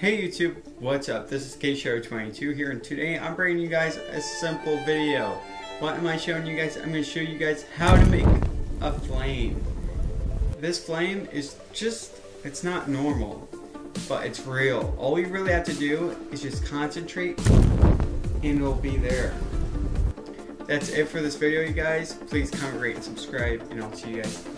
Hey YouTube, what's up? This is KShow22 here, and today I'm bringing you guys a simple video. What am I showing you guys? I'm going to show you guys how to make a flame. This flame is just, it's not normal, but it's real. All we really have to do is just concentrate and it'll be there. That's it for this video, you guys. Please comment, rate, and subscribe, and I'll see you guys